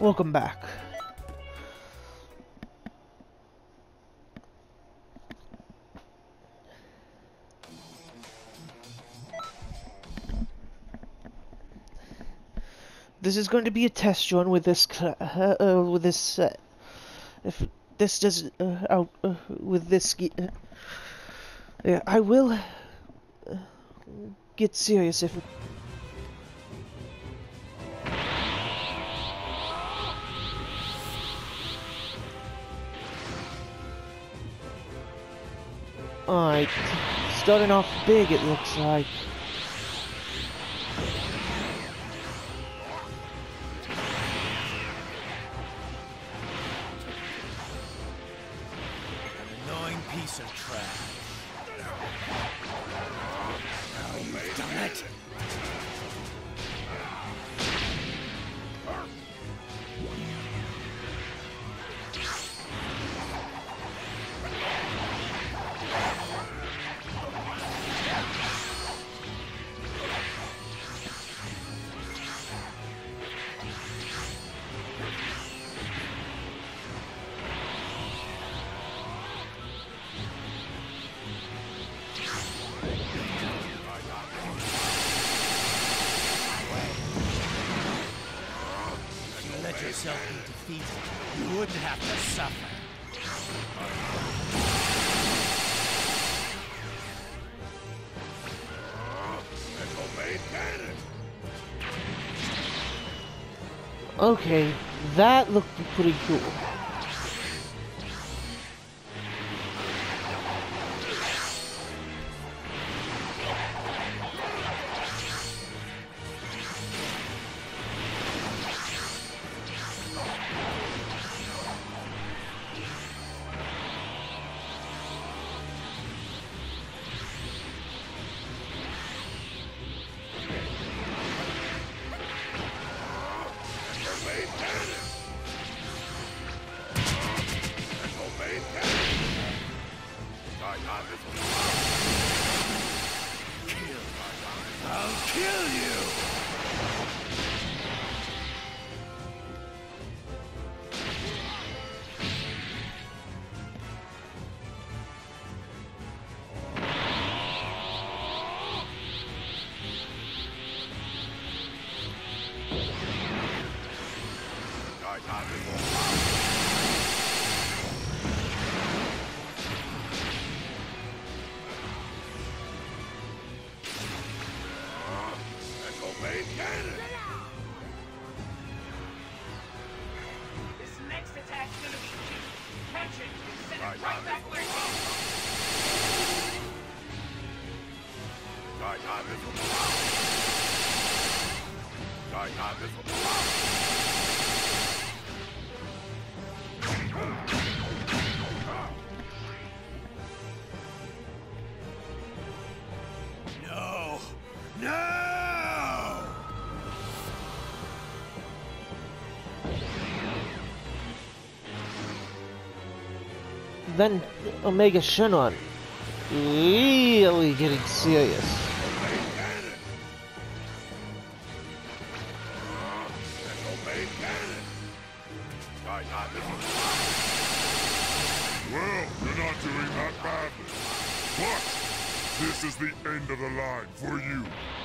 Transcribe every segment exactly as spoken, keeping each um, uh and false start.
Welcome back. This is going to be a test run with this uh, uh, with this set. If this does uh, out uh, with this, uh, yeah, I will uh, get serious if. Alright, starting off big it looks like. An annoying piece of trash. Oh, you've done it! Yourself be defeated, you wouldn't have to suffer. Okay, that looked pretty cool. I'll kill you! This next attack's gonna be cute. Catch it and send it right back where it No! No! Then Omega Shenron really getting serious. Well, you're not doing that badly. But this is the end of the line for you.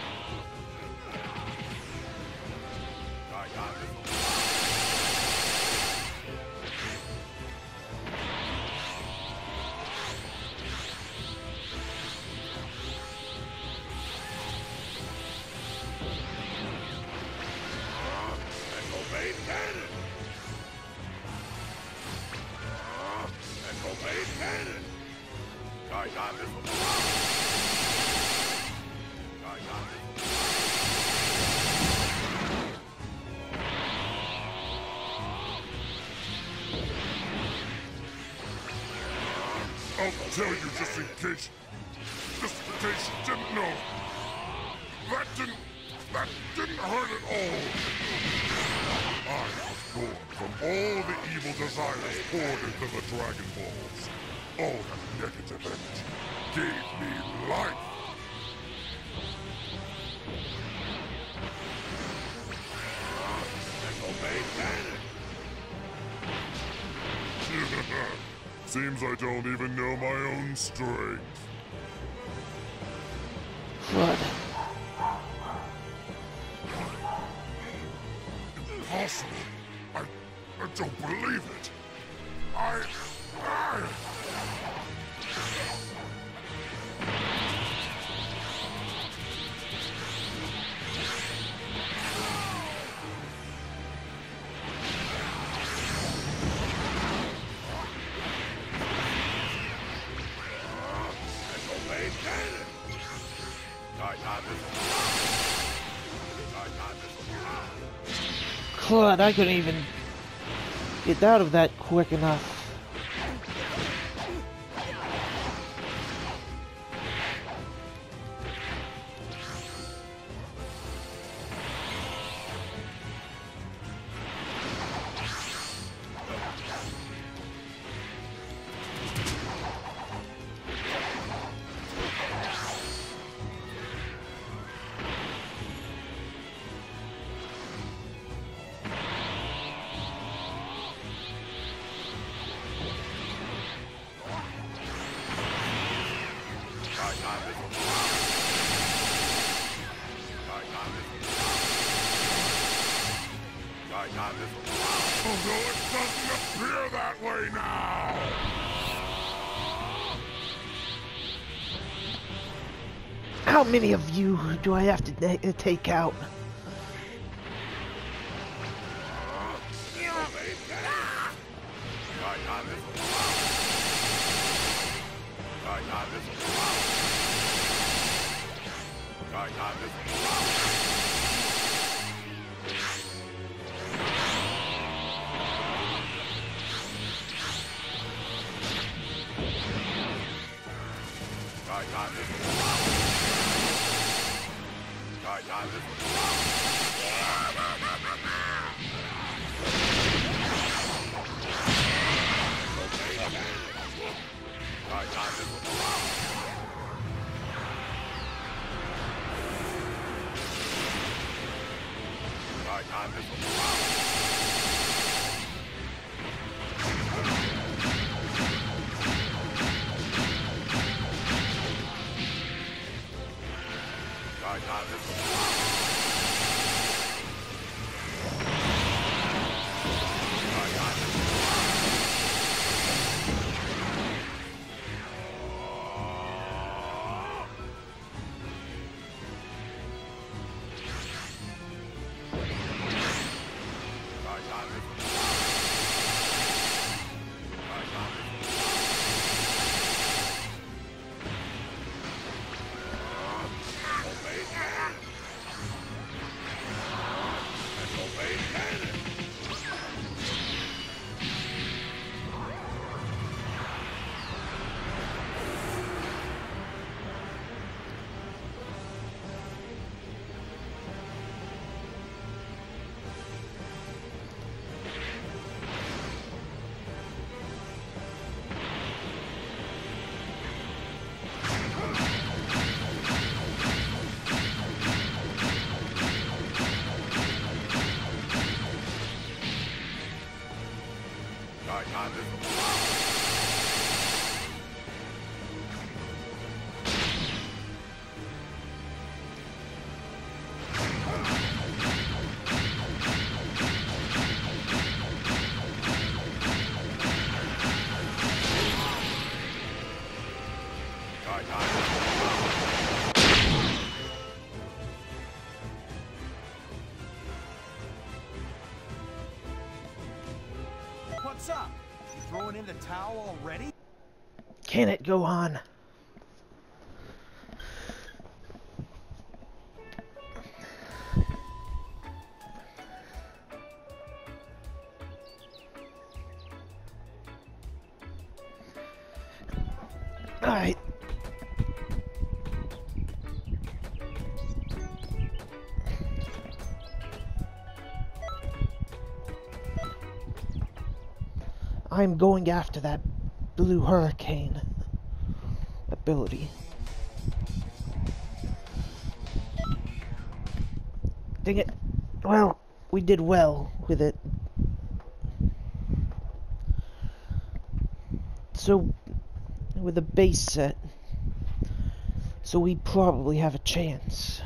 I'll tell you just in case, just in case you didn't know. That didn't, that didn't hurt at all. I was born from all the evil desires poured into the Dragon Balls. All that negative energy gave me life. Disobey Ganon! seems I don't even know my own strength. Flood. Impossible. I, I don't believe it. I... I... Claude, I couldn't even get out of that quick enough. Although it doesn't appear that way now! How many of you do I have to ta- take out? What's up? You throwing in the towel already? Can it go on? Alright. I'm going after that blue hurricane ability. Dang it. Well, we did well with it. So, with a base set, so we probably have a chance.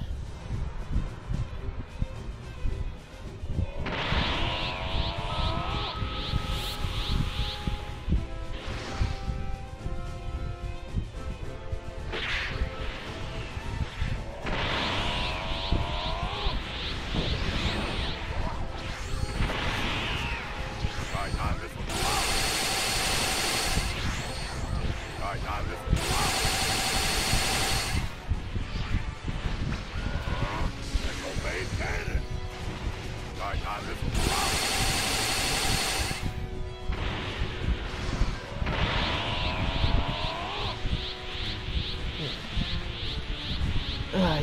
Uh,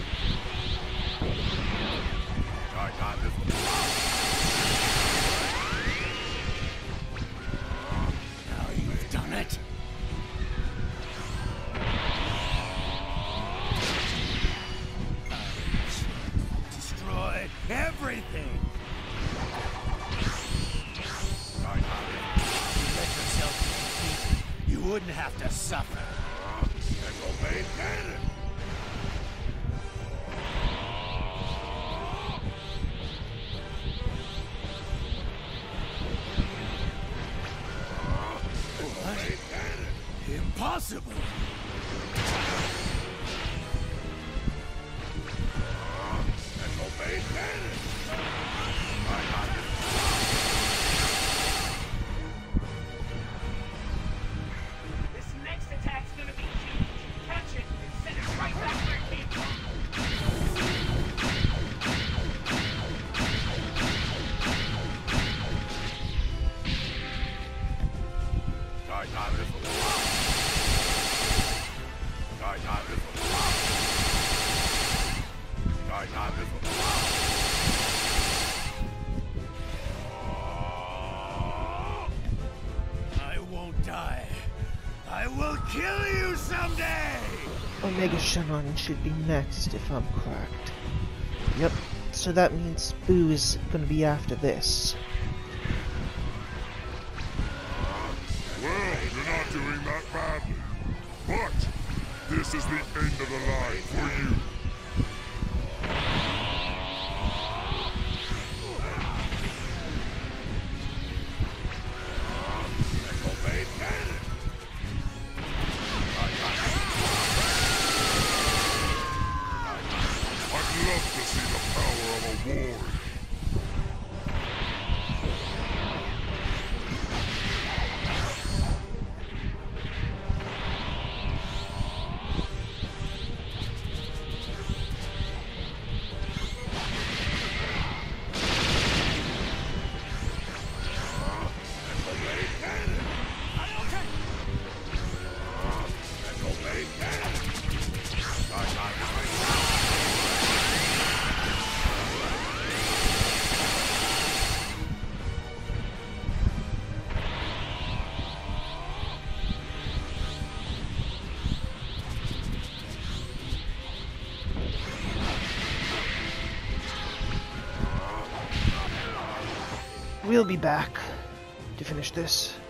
Now you've done it. Destroy everything. If you let yourself be defeated, you wouldn't have to suffer. Disobey Ganon. Impossible! Disobey Ganon! This next attack's gonna be huge. Catch it and send it right back where it came from. I won't die. I will kill you someday! Omega Shannon should be next if I'm correct. Yep, so that means Boo is gonna be after this. Well, you're not doing that badly. But this is the end of the line for you. I'd love to see the power of a ward. We'll be back to finish this.